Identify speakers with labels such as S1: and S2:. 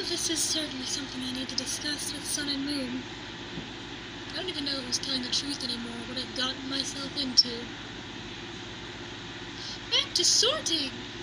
S1: this is certainly something I need to discuss with Sun and Moon. I don't even know who's telling the truth anymore, what I've gotten myself into. Back to sorting!